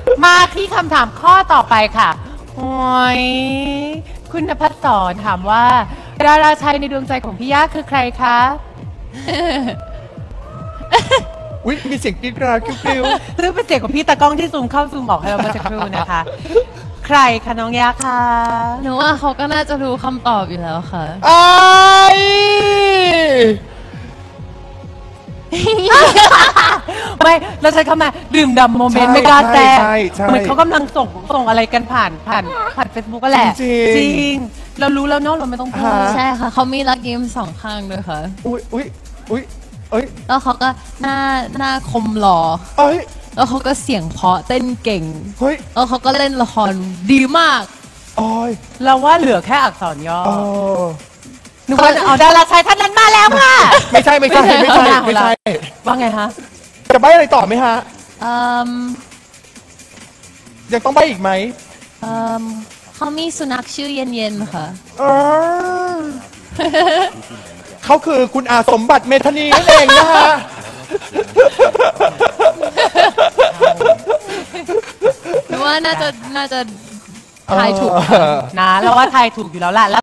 มาที่คำถามข้อต่อไปค่ะโอ้ยคุณณภัสสรถามว่าดาราชายในดวงใจของพี่ย่าคือใครคะอุ๊ยมีเสียงกรี๊ดกราดกริ้วซึ่งเป็นเสียงของพี่ตากล้องที่ซูมเข้าซูมออกให้เราเมื่อสักครู่นะคะ ใครคะน้องย่าคะหนูว่าเขาก็น่าจะรู้คำตอบอยู่แล้วค่ะไอ้ายไม่เราใช้คำมาดื่มด่ำโมเมนต์ไม่กล้าแซงใช่ใช่เหมือนเขากำลังส่งอะไรกันผ่านเฟซบุ๊กก็แหละจริงเรารู้แล้วเนาะเราไม่ต้องพูดใช่ค่ะ เขามีรักยิ้มสองข้างด้วยค่ะอุ๊ยอุ๊ยอุ๊ยเอ้ยแล้วเขาก็หน้าคมหล่อเอ้ยแล้วเขาก็เสียงเพราะเต้นเก่งเฮ้ยแล้วเขาก็เล่นละครดีมากออยเราว่าเหลือแค่อักษรย่ออ๋อนึกว่าเอาดาราชายท่านนั้นมาแล้วค่ะไม่ใช่ไม่ใช่ไม่ใช่ไม่ไม่ใช่ใช่ว่าไงฮะจะใบ้อะไรต่อไหมฮะเอ่มยังต้องใบ้อีกไหมเอ่มเขามีสุนัขชื่อเย็นๆค่ะเออเขาคือคุณอาสมบัติเมธานีนั่นเองนะฮะหนูว่าน่าจะทายถูกนะเราว่าทายถูกอยู่แล้วแหละ